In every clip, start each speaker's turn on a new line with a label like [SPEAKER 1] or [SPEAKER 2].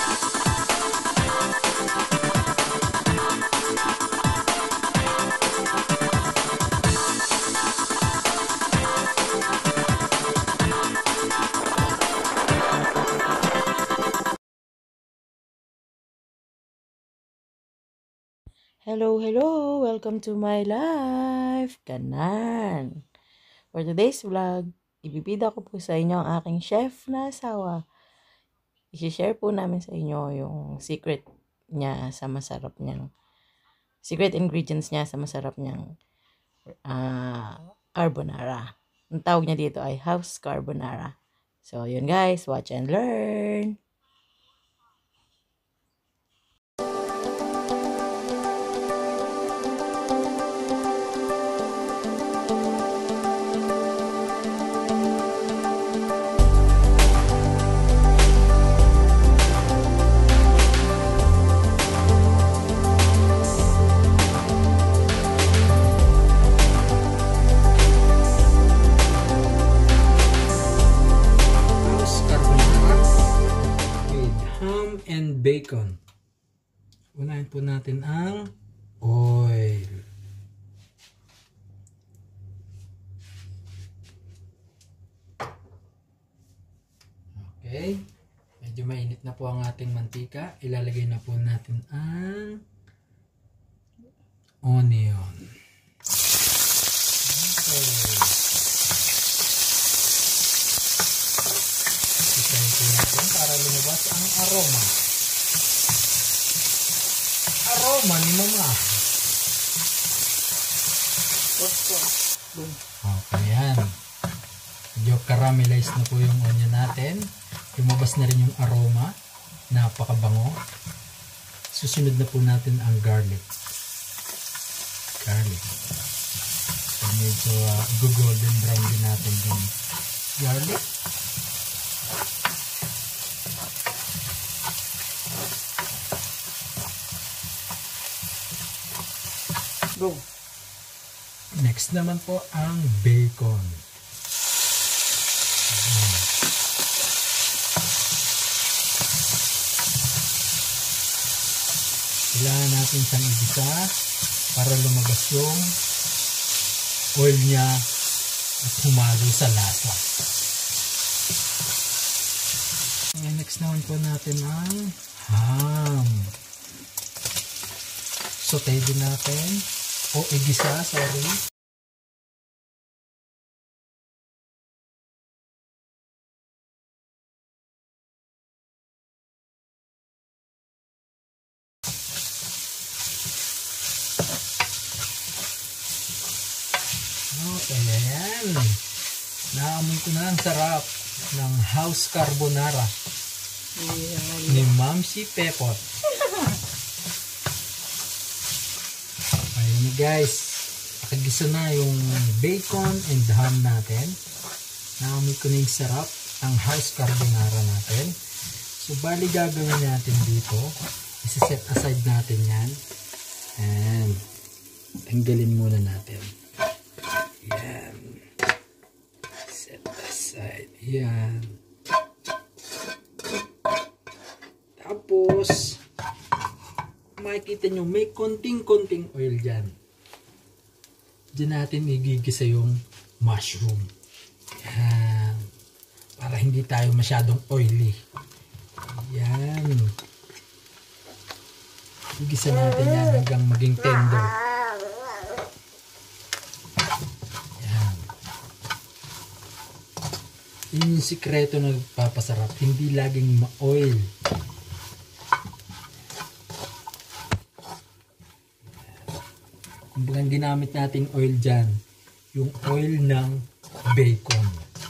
[SPEAKER 1] Hello, hello! Welcome to my life! Kanan! For today's vlog, ibibida ko po sa inyo ang aking chef na asawa. I-share po namin sa inyo yung secret niya sa masarap niyang, secret ingredients niya sa masarap niyang carbonara. Ang tawag niya dito ay house carbonara. So, yun guys, watch and learn!
[SPEAKER 2] And bacon. Unahin po natin ang oil. Okay. Medyo mainit na po ang ating mantika. Ilalagay na po natin ang onion. Okay. Isahin po natin para lumabas ang aroma. Aroma ni mama. Okay, yan. Medyo caramelize na po yung onion natin. Lumabas na rin yung aroma. Napakabango. Susunod na po natin ang garlic. So, medyo golden brown din natin yung garlic.
[SPEAKER 1] Go!
[SPEAKER 2] Next naman po ang bacon. Kailangan natin siyang igisa para lumabas yung oil niya at humalo sa lasa. Next naman po natin ang ham. Saute din natin. O igisa, sorry. Okay, ayan. Naamoy ko na ang sarap ng house carbonara ni Mamsi Pepot. Ayun guys, nakagisa na yung bacon and ham natin. Naamoy ko na yung sarap ng house carbonara natin. So bali gagawin natin dito, isa-set aside natin yan and tanggalin muna natin. Yan. Set aside. Yan. Tapos makikita nyo may konting-konting oil dyan. Diyan natin igigisa yung mushroom. Yan. Para hindi tayo masyadong oily. Yan. Igisa natin yan hanggang maging tender. Yan. Yun yung sikreto na nagpapasarap. Hindi laging ma-oil. Kung bagang ginamit natin oil dyan, yung oil ng bacon.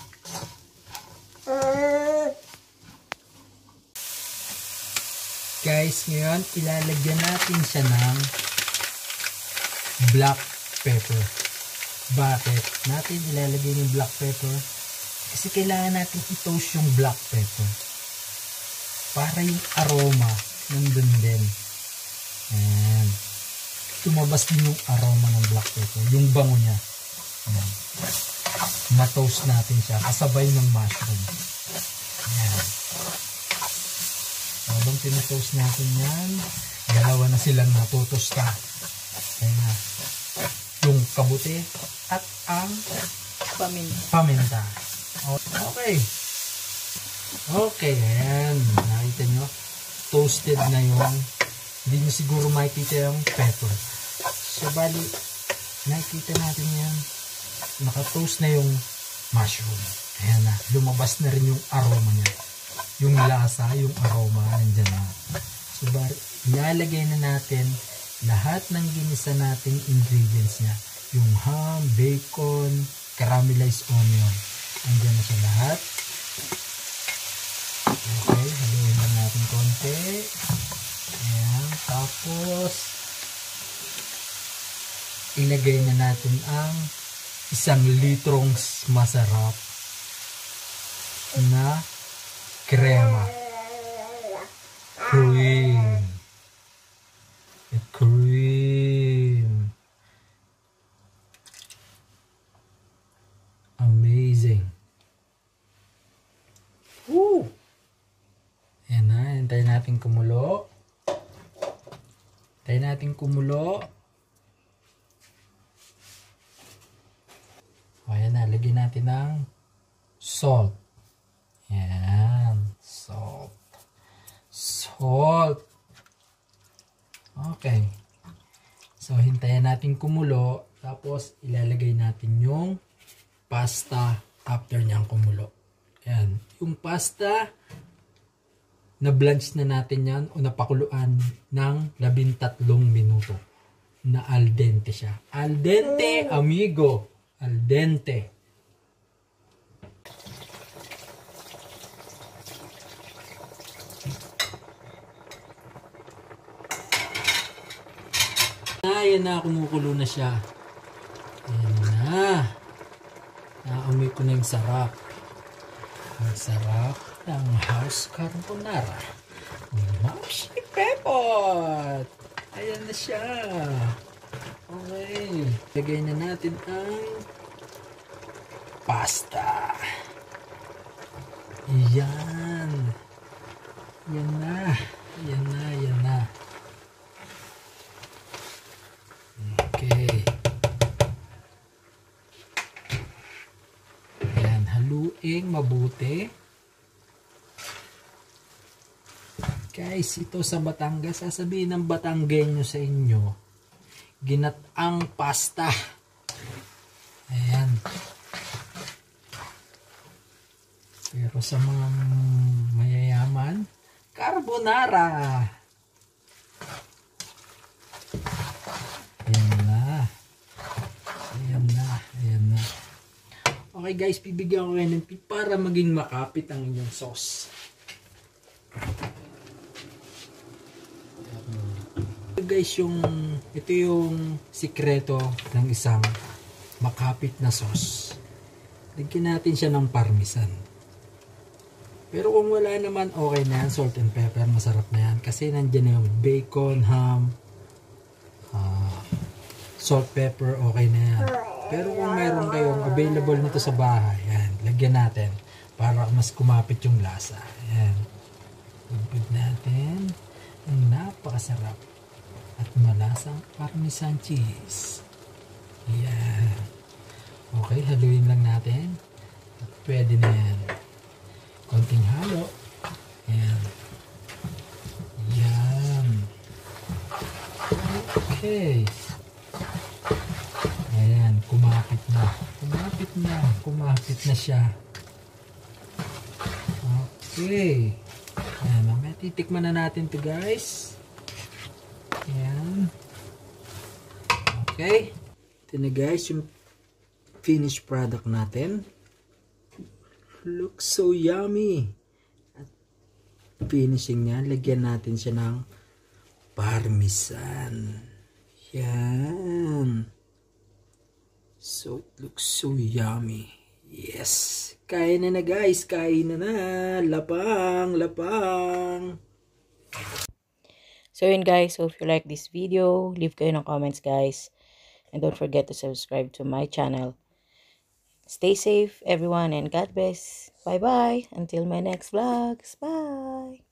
[SPEAKER 2] Guys, ngayon ilalagyan natin siya ng black pepper. Bakit natin ilalagay yung black pepper? Kasi kailangan natin i-toast yung black pepper para yung aroma nandun din. Ayan. Tumabas din yung aroma ng black pepper, yung bango niya. Ayan. Ma-toast natin siya kasabay ng mushroom. Ayan. So, Habang tinatoast natin yan, dalawa na silang natutosta. Ayan na. Yung kabuti at ang paminta. Okay. Okay, ayan. Nakita nyo? Toasted na yung, hindi nyo siguro makikita yung pepper. So, bali, nakikita natin yan. Nakatoast na yung mushroom. Ayan na. Lumabas na rin yung aroma niya. Yung lasa, yung aroma, nandyan na. So, bali, ilalagay na natin lahat ng ginisa nating ingredients niya. Yung ham, bacon, caramelized onion. Nandyan na siya lahat. Okay, haluin lang natin konti. Ayan, tapos ilagay na natin ang 1 litrong masarap na crema. Cream. Cream. Amazing. Woo! Ayan na, hintayin natin kumulo. Hintayin natin kumulo. O, ayan na, lagyan natin ng salt. Ayan, salt. Salt. Okay. So, hintayin natin kumulo. Tapos, ilalagay natin yung pasta after niyang kumulo. Ayan. Yung pasta, na-blanch na natin yan o napakuluan ng 13 minuto. Na al dente siya. Al dente, amigo. Al dente. Ayan na, kumukulo na siya. Ayan na. Naamoy ko na yung sarap. Ang sarap ng house carbonara. Mouse pepper. Ayan na siya. Okay. Lagay na natin ang pasta. Ayan. Ayan na. Ayan na. Ayan na. Okay. Ayan. Haluin mabuti. Guys, ito sa Batangas, sasabihin ng Batanggenyo sa inyo, ginataang pasta. Ayan. Pero sa mga mayayaman, carbonara. Ayan na. Ayan na. Ayan na. Okay guys, bibigyan ko kayo ng tip para maging makapit ang inyong sauce. Guys, ito yung sikreto ng isang makapit na sauce. Lagyan natin siya ng parmesan. Pero kung wala naman, okay na yan. Salt and pepper, masarap na yan. Kasi nandiyan yung bacon, ham, salt, pepper, okay na yan. Pero kung mayroon kayong available nito sa bahay, yan, lagyan natin para mas kumapit yung lasa. Yan. Lagyan natin ang napakasarap at malasang parmesan cheese. Yan. Okay, haluin lang natin. At pwede na yan. Konting halo. Yan. Yan. Okay. Ayan, kumapit na. Kumapit na. Kumapit na siya. Okay. Ayan, may titikman na natin to guys. Ayan. Okay. Ito na guys yung finished product natin. Looks so yummy. At finishing niya, lagyan natin siya ng parmesan. Yan. So it looks so yummy. Yes. Kain na guys. Kain na. Lapang. Lapang.
[SPEAKER 1] So yun guys, so if you like this video, leave kayo ng comments guys. And don't forget to subscribe to my channel. Stay safe everyone and God bless. Bye bye. Until my next vlogs. Bye.